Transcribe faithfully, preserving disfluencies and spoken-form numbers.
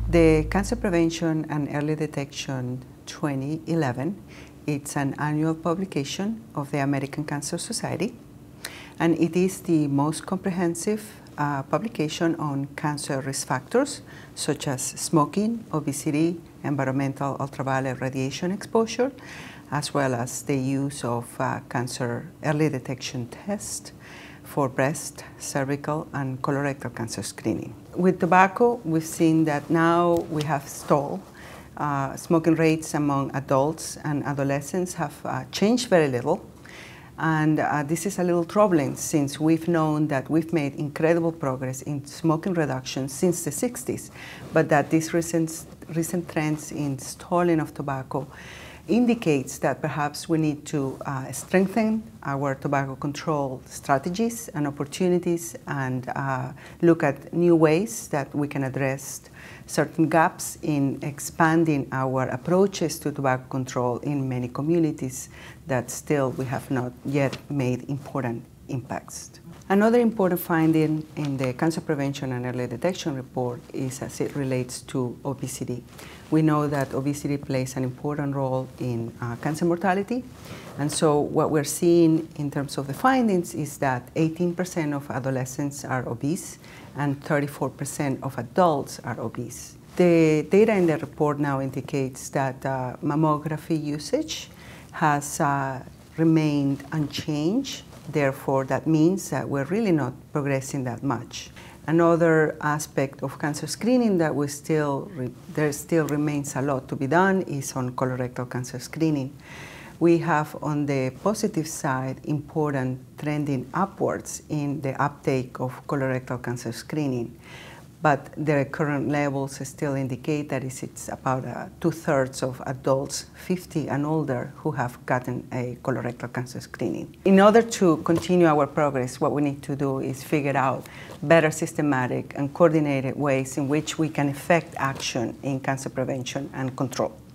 The Cancer Prevention and Early Detection twenty eleven, it's an annual publication of the American Cancer Society, and it is the most comprehensive uh, publication on cancer risk factors such as smoking, obesity, environmental ultraviolet radiation exposure, as well as the use of uh, cancer early detection tests for breast, cervical, and colorectal cancer screening. With tobacco, we've seen that now we have stalled. Uh, smoking rates among adults and adolescents have uh, changed very little. And uh, this is a little troubling since we've known that we've made incredible progress in smoking reduction since the sixties, but that these recent, recent trends in stalling of tobacco indicates that perhaps we need to uh, strengthen our tobacco control strategies and opportunities and uh, look at new ways that we can address certain gaps in expanding our approaches to tobacco control in many communities that still we have not yet made important impacts. Another important finding in the Cancer Prevention and Early Detection report is as it relates to obesity. We know that obesity plays an important role in uh, cancer mortality, and so what we're seeing in terms of the findings is that eighteen percent of adolescents are obese and thirty-four percent of adults are obese. The data in the report now indicates that uh, mammography usage has uh, remained unchanged. Therefore, that means that we're really not progressing that much. Another aspect of cancer screening that we still, there still remains a lot to be done is on colorectal cancer screening. We have on the positive side important trending upwards in the uptake of colorectal cancer screening, but the current levels still indicate that it's about uh, two-thirds of adults fifty and older who have gotten a colorectal cancer screening. In order to continue our progress, what we need to do is figure out better systematic and coordinated ways in which we can effect action in cancer prevention and control.